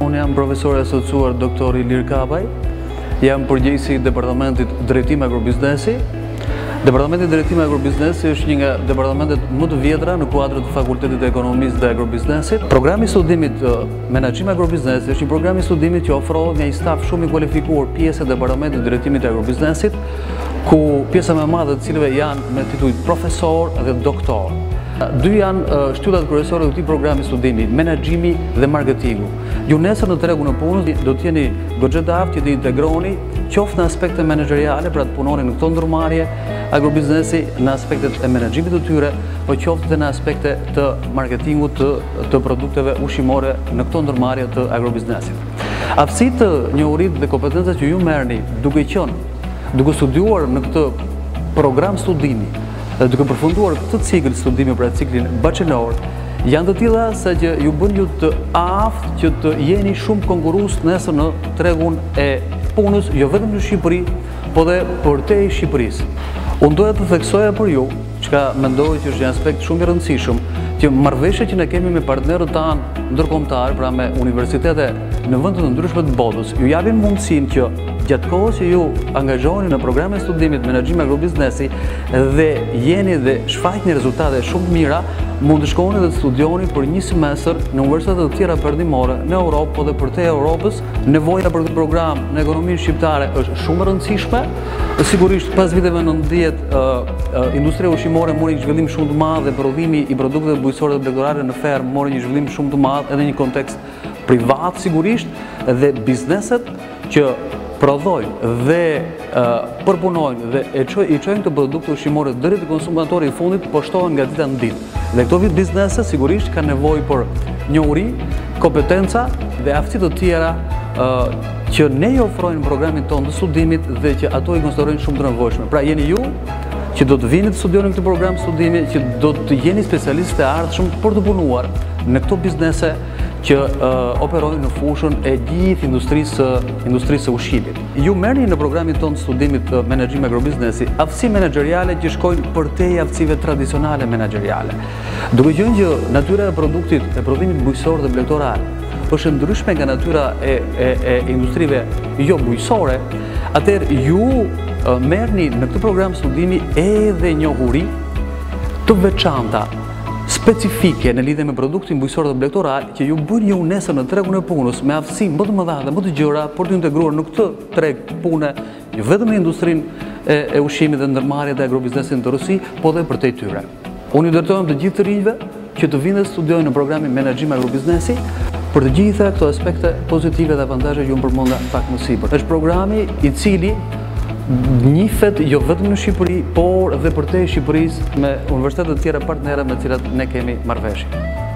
Unë jam profesor e asociuar Dr. Ilir Kapaj, jam përgjegjësi i Departamentit Drejtim Agrobiznesi. Departamenti Drejtim Agrobiznesi është një nga departamentet më të vjetra në kuadrë të Fakultetit të Ekonomisë dhe Agrobiznesit. Programi i studimit Menaxhim Agrobiznesi është një program i studimit që ofrohet nga një staf shumë i kualifikuar pjesë e Departamentit Drejtimit të Agrobiznesit, ku pjesa më e madhe të cilëve janë me titull profesor dhe doktor. Dy janë shtyllat kryesore të këtij programi studimi, menaxhimi dhe marketingu. Ju nesër në tregun e punës do të jeni goxha të aftë që të integroni qoftë në aspekte menaxheriale, pra të punoni në këto ndërmarrje agrobiznesi, në aspektet e menaxhimit të tyre, po qoftë edhe në aspekte të marketingut të produkteve ushqimore në këto ndërmarrje të agrobiznesit. Aftësitë, njohuritë dhe kompetencat që ju merrni duke studiuar në këtë program studimi, duke përfunduar këtë cikël studimi, pra ciklin bachelor, janë të tilla sa që ju bën ju të aftë që të jeni shumë konkurrues nesër në tregun e punës, jo vetëm në Shqipëri, po dhe përtej Shqipërisë. Unë doja të theksoja për ju, çka mendoj që është një aspekt shumë i rëndësishëm, që marrëveshjet që ne kemi me partnerët tanë ndërkombëtar, pra me universitete në vende të ndryshme të botës, ju japin mundësinë që gjatë kohës që ju angazhoheni në programin e studimit Menaxhim Agrobiznesi dhe jeni dhe shfaqni rezultate shumë mira, mund të shkoni dhe të studioni për një semestër në universitete të tjera perëndimore në Europë, po dhe përtej Europës. Nevoja për këtë program në ekonominë shqiptare është shumë e rëndësishme. Sigurisht pas viteve 90 industria ushqimore mori një zhvillim shumë të madh dhe prodhimi i produkteve bujqësore dhe blegorare në fermë mori një zhvillim shumë të madh edhe në një kontekst privat sigurisht, dhe bizneset që prodhojnë dhe përpunojnë dhe i çojnë këto produkte ushqimore deri te konsumatori i fundit po shtohen nga dita në ditë. Dhe këto biznese sigurisht kanë nevojë për njohuri, kompetenca dhe aftësi të tjera që ne i ofrojmë në programin tonë të studimit dhe që ato i konsiderojnë shumë të nevojshme. Pra jeni ju që do të vini të studioni këtë program studimi, që do të jeni specialistë të ardhshëm për të punuar në këto biznese që operojnë në fushën e gjithë industrisë së ushqimit. Ju merrni në programin tonë të studimit Menaxhim Agrobiznesi aftësi menaxheriale që shkojnë përtej aftësive tradicionale menaxheriale. Duke qenë që natyra e produktit, e prodhimit bujqësor dhe blegdorar është ndryshme nga natyra e industrive jo bujqësore, atëherë ju merrni në këtë program studimi edhe njohuri të veçanta, specifike në lidhje me produktin bujqësor dhe blegdorar që ju bën ju nesër në tregun e punës me aftësi më të mëdha dhe më të gjëra për të integruar në këtë treg pune, jo vetëm në industrinë e ushqimit dhe ndërmarrjet e agrobiznesit të Rusi, po dhe përtej tyre. Unë i ndërtojmë të gjithë të rinjve që të vinë dhe studiojnë në programin Menaxhim Agrobiznesi për të gjitha këto aspekte pozitive dhe avantazhe që unë përmenda pak më sipër. Është programi i cili njihet jo vetëm në Shqipëri, por edhe përtej Shqipërisë me universitete të tjera partnere me të cilat ne kemi marrëveshje.